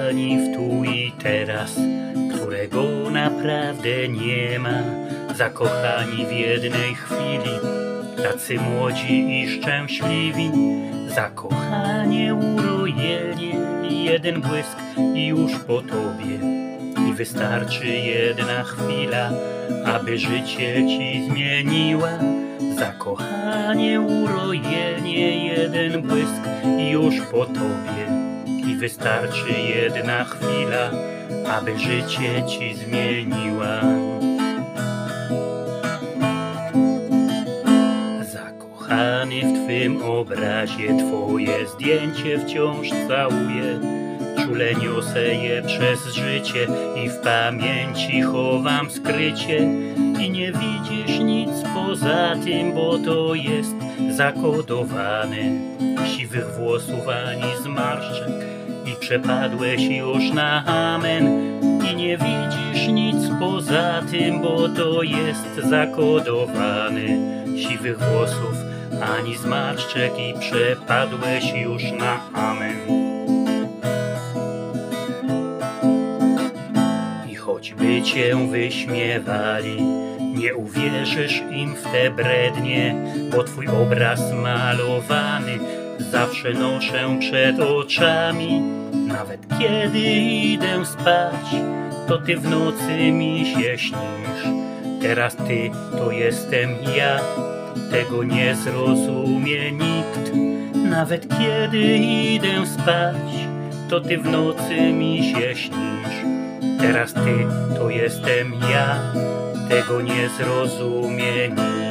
zakochani w tu i teraz, którego naprawdę nie ma, zakochani w jednej chwili, tacy młodzi i szczęśliwi, zakochanie, urojenie, jeden błysk i już po tobie. I wystarczy jedna chwila, aby życie ci zmieniła. Zakochanie, urojenie, jeden błysk i już po tobie. I wystarczy jedna chwila, aby życie ci zmieniła. Zakochany w twym obrazie, twoje zdjęcie wciąż całuję. Czule niosę je przez życie i w pamięci chowam skrycie. I nie widzisz nic poza tym, bo to jest zakodowane. Siwych włosów ani zmarszczek i przepadłeś już na amen. I nie widzisz nic poza tym, bo to jest zakodowane. Siwych włosów ani zmarszczek i przepadłeś już na amen. Choćby cię wyśmiewali, nie uwierzysz im w te brednie, bo twój obraz malowany zawsze noszę przed oczami. Nawet kiedy idę spać, to ty w nocy mi się śnisz. Teraz ty to jestem ja, tego nie zrozumie nikt. Nawet kiedy idę spać, to ty w nocy mi się śnisz. Teraz ty to jestem ja, tego nie zrozumie nikt.